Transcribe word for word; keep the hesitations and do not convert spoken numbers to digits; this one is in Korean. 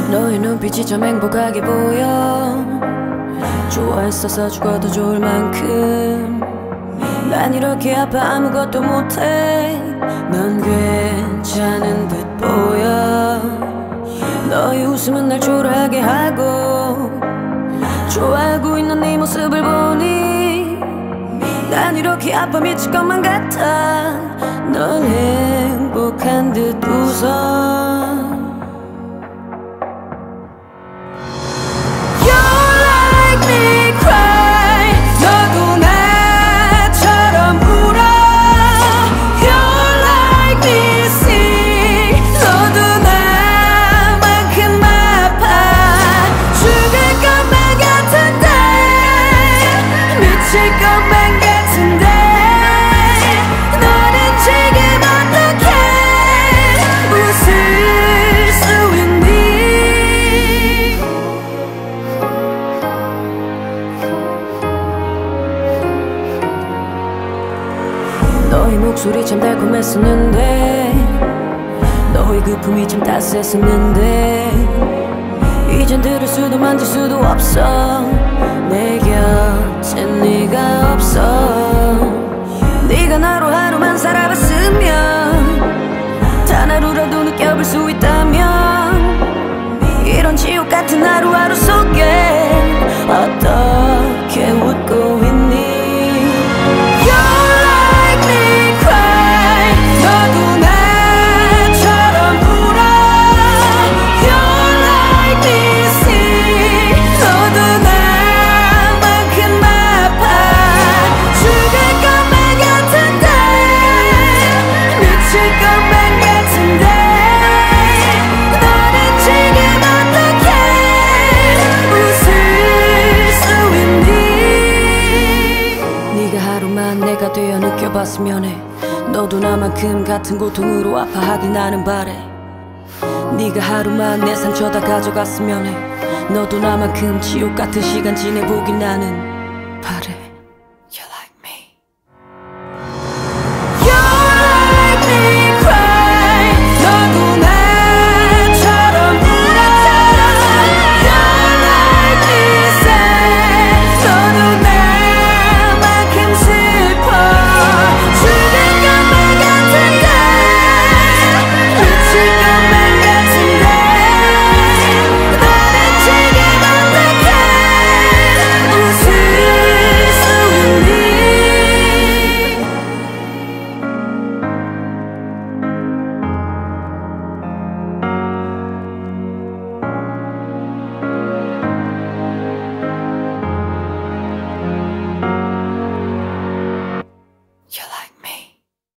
너의 눈빛이 참 행복하게 보여. 좋아했어서 죽어도 좋을 만큼 난 이렇게 아파 아무것도 못해. 넌 괜찮은 듯 보여. 너의 웃음은 날 초라하게 하고 좋아하고 있는 네 모습을 보니 난 이렇게 아파 미칠 것만 같아. 넌 행복한 듯 웃어. 너의 목소리 참 달콤했었는데 너의 그 품이 참 따스했었는데 이젠 들을 수도 만질 수도 없어. 내 곁에 네가 없어. 네가 나로 하루만 살아봤으면 단 하루라도 느껴볼 수 있다면 이런 지옥 같은 하루하루 속에 어떻게 웃고 있니. 내가 되어 느껴봤으면 해. 너도 나만큼 같은 고통으로 아파하길 나는 바래. 네가 하루만 내 상처 다 가져갔으면 해. 너도 나만큼 지옥 같은 시간 지내보길 나는 바래.